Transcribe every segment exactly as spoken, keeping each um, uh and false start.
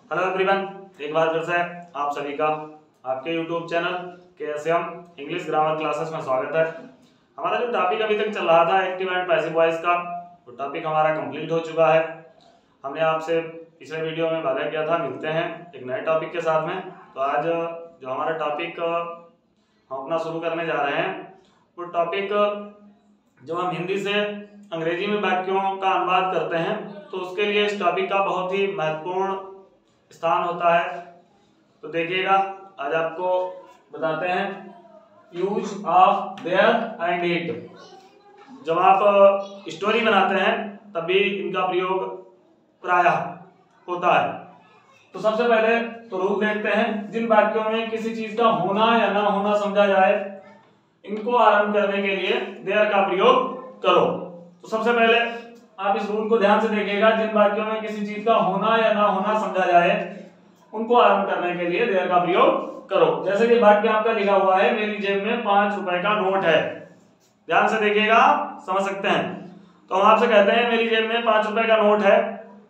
Hello everyone, एक बार फिर से आप सभी का आपके YouTube channel K S M English grammar classes में स्वागत है। हमारा जो टॉपिक अभी तक चल रहा था एक्टिव एंड पैसिव वॉइस का, वो टॉपिक हमारा कंप्लीट हो चुका है। हमने आपसे पिछले वीडियो में वादा किया था मिलते हैं एक नए टॉपिक के साथ में। तो आज जो हमारा टॉपिक हम अपना शुरू करने जा रहे हैं वो टॉपिक जब हम हिंदी से अंग्रेजी में वाक्यों का अनुवाद करते हैं तो उसके लिए इस टॉपिक का बहुत ही महत्वपूर्ण स्थान होता है। तो देखिएगा, आज आपको बताते हैं use of there and it. जब आप स्टोरी बनाते हैं तब भी इनका प्रयोग प्रायः होता है। तो सबसे पहले तो रूल देखते हैं। जिन वाक्यों में किसी चीज का होना या ना होना समझा जाए, इनको आरंभ करने के लिए देयर का प्रयोग करो। तो सबसे पहले आप इस रूल को ध्यान से देखिएगा। जिन वाक्यों में किसी चीज का होना या ना होना समझा जाए, उनको आरंभ करने के लिए देयर का प्रयोग करो। जैसे कि वाक्य आपका लिखा हुआ है, मेरी जेब में पांच रुपए का नोट है। ध्यान से देखिएगा, आप समझ सकते हैं। तो हम आपसे कहते हैं मेरी जेब में पांच रुपए का नोट है।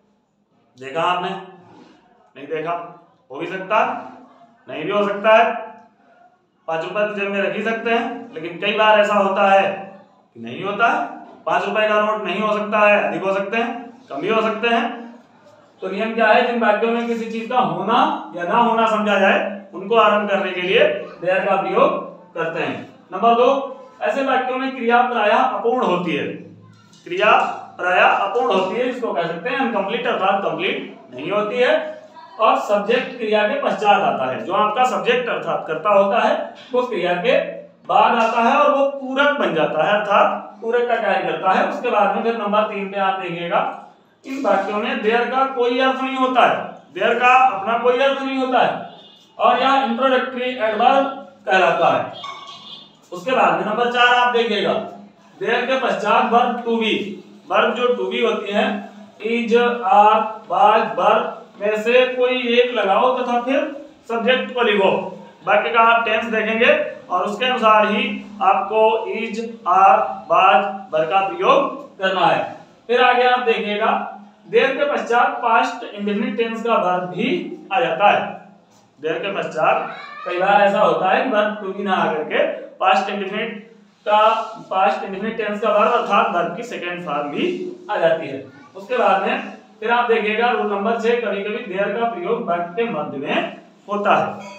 देखा आपने? नहीं देखा? हो भी सकता, नहीं भी हो सकता है। पांच रुपए तो जेब में रख ही सकते हैं, लेकिन कई बार ऐसा होता है कि नहीं होता है। पांच रुपए का नोट नहीं हो सकता है, अधिक हो सकते हैं, कम भी हो सकते हैं। तो नियम क्या है? जिन वाक्यों में किसी चीज का होना या ना होना समझा जाए, उनको आरंभ करने के लिए देयर का प्रयोग करते हैं। नंबर दो, ऐसे वाक्यों में क्रिया प्रायः अपूर्ण होती है। क्रिया प्रायः अपूर्ण होती है, इसको कह सकते हैं अनकंप्लीट, अर्थात कंप्लीट नहीं होती है। और सब्जेक्ट क्रिया के पश्चात आता है। जो आपका सब्जेक्ट अर्थात कर्ता होता है वो क्रिया के बाद आता है और वो पूरक बन जाता है, अर्थात पूरक का कार्य करता है। उसके बाद में फिर नंबर तीन पे आप देखिएगा, इन वाक्यों में देयर का कोई अर्थ नहीं होता है। देयर का अपना कोई अर्थ नहीं होता है और यह इंट्रोडक्टरी एडवर्ब कहलाता है। उसके बाद में नंबर चार आप देखिएगा, देयर के पश्चात वर्ब टू बी। वर्ब जो टू बी होती है, इज, आर, वाज, वर्ब में से कोई एक लगाओ तथा फिर सब्जेक्ट को लिखो। वाक्य का आप टेंस देखेंगे और उसके अनुसार ही आपको इज, आर, वाज, वर्ब का प्रयोग करना है। फिर आगे आप देखिएगा, देयर के पश्चात पास्ट इंडेफिनिट टेंस का वर्ब भी आ जाता है। देयर के पश्चात कई बार ऐसा होता है कि वर्ब टू बी ना आकर के पास्ट इंडेफिनिट का पास्ट इंडेफिनिट टेंस का वर्ब अर्थात वर्ब की सेकंड फॉर्म भी आ जाती है। उसके बाद में फिर आप देखिएगा रूल नंबर छह, कभी कभी देयर का प्रयोग वाक्य के मध्य में होता है।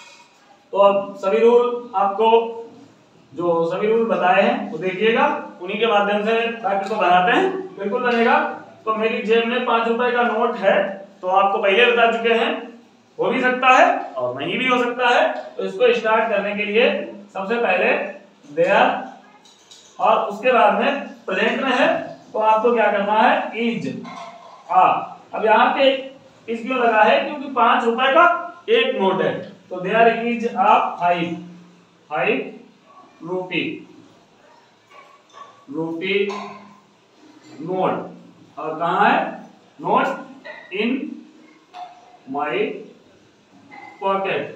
तो अब सभी रूल आपको जो सभी रूल बताए हैं वो देखिएगा, उन्हीं के माध्यम से वाक्य को बनाते हैं, बिल्कुल बनेगा। तो मेरी जेब में पांच रुपए का नोट है, तो आपको पहले बता चुके हैं, हो भी सकता है और नहीं भी हो सकता है। तो इसको स्टार्ट करने के लिए सबसे पहले देयर और उसके बाद में प्रेजेंट में है तो आपको क्या करना है, इज। हाँ, अब यहाँ पे इज क्यों लगा है? क्योंकि पांच रुपए का एक नोट है। तो there is a five five rupee rupee note. और कहाँ है नोट? In my pocket.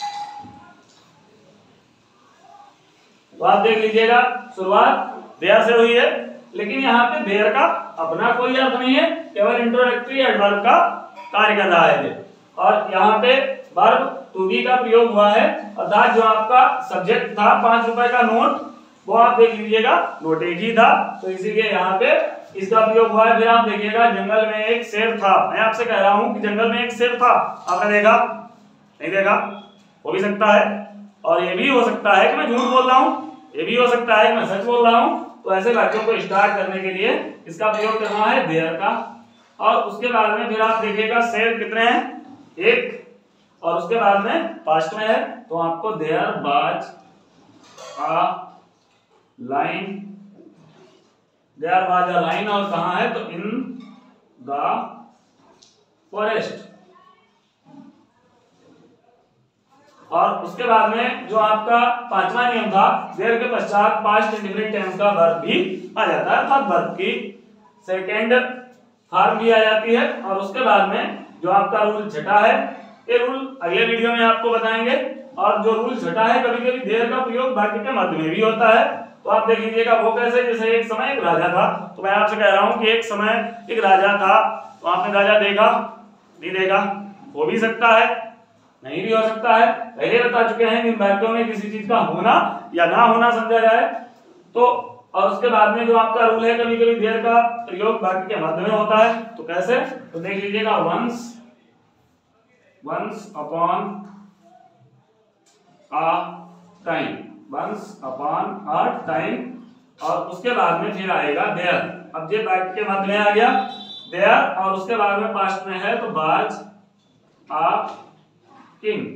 तो आप देख लीजिएगा, शुरुआत देयर से हुई है, लेकिन यहाँ पे देयर का अपना कोई अर्थ नहीं है, केवल इंट्रोडक्टरी एडवर्ब का कार्य कर रहा है। और यहाँ पे वर्ब टू बी का प्रयोग हुआ है, अर्थात जो आपका सब्जेक्ट था पांच रुपए का नोट, वो आप देख लीजिएगा नोट एक ही था, तो इसीलिए यहाँ पे इसका प्रयोग हुआ है। फिर आप देखिएगा, जंगल में एक शेर था। मैं आपसे कह रहा हूँ कि जंगल में एक शेर था, आपने देखा? नहीं देखा? हो भी सकता है और ये भी हो सकता है कि मैं झूठ बोल रहा हूँ, ये भी हो सकता है कि मैं सच बोल रहा हूँ। तो ऐसे वाक्यों को स्टार्ट करने के लिए इसका प्रयोग करना है देयर का। और उसके बाद में फिर आप देखिएगा, शेर कितने हैं? एक। और उसके बाद में पास्ट में है, तो आपको there was a line, there was a line. और कहाँ है? तो इन द फॉरेस्ट। और उसके बाद में जो आपका पांचवा नियम था, देयर के पश्चात पास्ट इंडेफिनिट टेंस का वर्ब भी आ जाता है, अर्थात वर्ब की सेकंड फॉर्म भी आ जाती है। और उसके बाद में जो आपका रूल छठा है, ये रूल अगले वीडियो में आपको बताएंगे। और जो रूल छठा है, कभी कभी देयर का प्रयोग वाक्य के मध्य में भी होता है। तो आप देख लीजिएगा, वो कैसे? जैसे एक समय एक राजा था। तो मैं आपसे कह रहा हूं कि एक समय एक राजा था, तो आपने राजा देखा? नहीं देखा? हो भी सकता है, नहीं भी हो सकता है। पहले बता चुके हैं इन वाक्यों में किसी चीज का होना या ना होना समझा जाए तो। और उसके बाद में जो आपका रूल है, कभी कभी देयर का प्रयोग वाक्य के मध्य में होता है, तो कैसे, तो देख लीजिएगा, once once upon a time, once upon a time, और उसके बाद में फिर आएगा देयर। अब ये वाक्य के मध्य में आ गया देयर, और उसके बाद में पास्ट में है तो वाज अ किंग।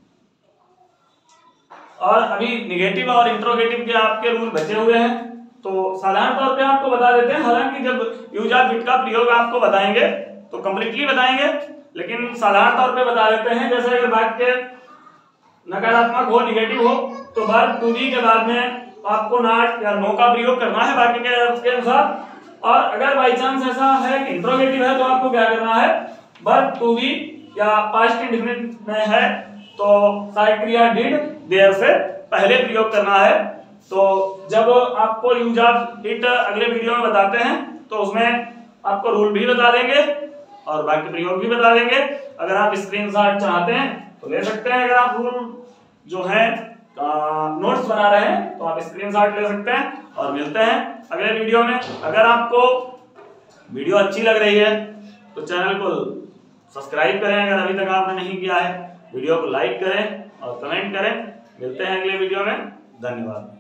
और अभी निगेटिव और इंट्रोगेटिव के आपके रूल बचे हुए हैं, तो साधारण तौर पे आपको बता देते हैं। हालांकि जब यूज ऑफ इट का प्रयोग आपको बताएंगे तो कंप्लीटली बताएंगे, लेकिन साधारण तौर पे बता देते हैं। जैसे अगर वाक्य नकारात्मक हो, निगेटिव हो, तो वर्ब टू बी के बाद में आपको नॉट या नो का प्रयोग करना है वाक्य के अर्थ के अनुसार। और अगर बाई चांस ऐसा है कि इंट्रोगेटिव है तो आपको क्या करना है, वर्ब टू बी या पास्ट इंडेफिनिट में है तो सहायक क्रिया डिड देयर से पहले प्रयोग करना है। तो जब आपको यूज ऑफ इट अगले वीडियो में बताते हैं तो उसमें आपको रूल भी बता देंगे और वाक्य प्रयोग भी बता देंगे। अगर आप स्क्रीनशॉट चाहते हैं तो ले सकते हैं। अगर आप रूल जो है नोट्स बना रहे हैं तो आप स्क्रीनशॉट ले सकते हैं। और मिलते हैं अगले वीडियो में। अगर आपको वीडियो अच्छी लग रही है तो चैनल को सब्सक्राइब करें, अगर अभी तक आपने नहीं किया है। वीडियो को लाइक करें और कमेंट करें। मिलते हैं अगले वीडियो में। धन्यवाद।